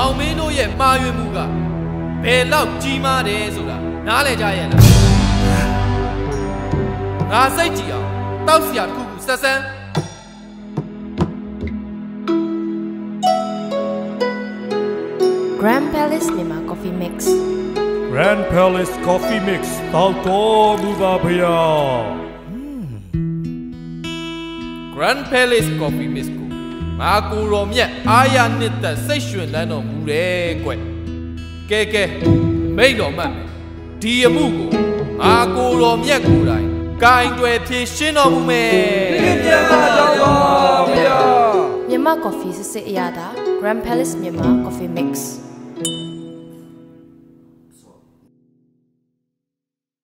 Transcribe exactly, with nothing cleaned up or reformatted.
အောင်မင်းတို့ရဲ့မှားယွင်းမှုကဘယ်လောက်ကြီးမားတယ်ဆိုတာနားလည်ကြရဲ့လားငါစိတ်ကြည်အောင်တောက်စရာတစ်ခုခုဆက်ဆန်း Grand Palace Myanmar Coffee Mix Grand Palace Coffee Mix တောက်တော်မူပါဗျာ Grand Palace Coffee Mix ကိုငါကိုရောမြတ်အားရနှစ်သက်စိတ်ရွှင်လန်းတော်မူတယ်ကွကဲကဲမိတ်တော်မှတ်ဒီအမှုကိုငါကိုရောမြတ်ကိုယ်တိုင်ဂိုင်းတွေဖြည့်ရှင်းတော်မူမယ်ပြည့်ပြတ်တော်ပါဗျာ Myanmar Coffee စစ်စစ်အရသာ Grand Palace Myanmar Coffee Mix